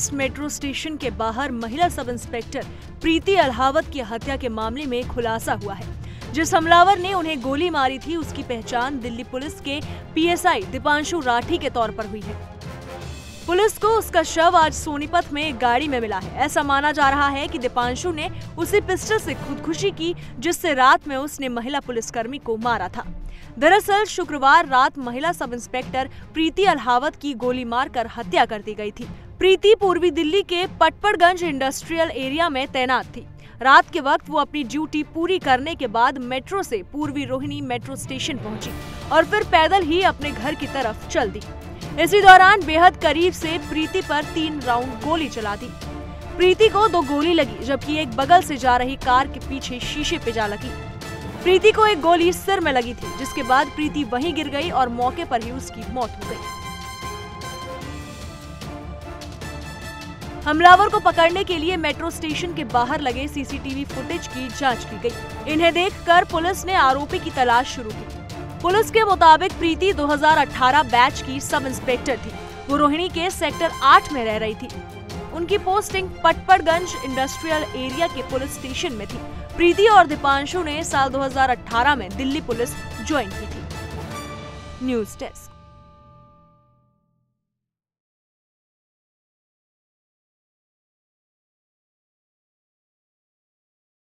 Waste metro station के बाहर महिला सब इंस्पेक्टर प्रीति अल्हावत की हत्या के मामले में खुलासा हुआ है। जिस हमलावर ने उन्हें गोली मारी थी उसकी पहचान दिल्ली पुलिस के पीएसआई दीपांशु राठी के तौर पर हुई है। पुलिस को उसका शव आज सोनीपत में एक गाड़ी में मिला है। ऐसा माना जा रहा है कि दीपांशु ने उसी पिस्टल से खुदकुशी की जिससे रात में उसने महिला पुलिसकर्मी को मारा था। दरअसल शुक्रवार रात महिला सब इंस्पेक्टर प्रीति अल्हावत की गोली मारकर हत्या कर दी गई थी। प्रीति पूर्वी दिल्ली के पटपड़गंज इंडस्ट्रियल एरिया में तैनात थी। रात के वक्त वो अपनी ड्यूटी पूरी करने के बाद मेट्रो से पूर्वी रोहिणी मेट्रो स्टेशन पहुंची और फिर पैदल ही अपने घर की तरफ चल दी। इसी दौरान बेहद करीब से प्रीति पर 3 राउंड गोली चला दी। प्रीति को 2 गोली लगी जबकि एक बगल से जा रही कार के पीछे शीशे पे जा लगी। प्रीति को एक गोली सिर में लगी थी जिसके बाद प्रीति वहीं गिर गई और मौके पर ही उसकी मौत हो गई। हमलावर को पकड़ने के लिए मेट्रो स्टेशन के बाहर लगे सीसीटीवी फुटेज की जांच की गई। इन्हें देखकर पुलिस ने आरोपी की तलाश शुरू की। पुलिस के मुताबिक प्रीति 2018 बैच की सब इंस्पेक्टर थी। वो रोहिणी के सेक्टर 8 में रह रही थी। उनकी पोस्टिंग पटपड़गंज इंडस्ट्रियल एरिया के पुलिस स्टेशन में थी। प्रीति और दीपांशु ने साल 2018 में दिल्ली पुलिस ज्वाइन की थी। News desk.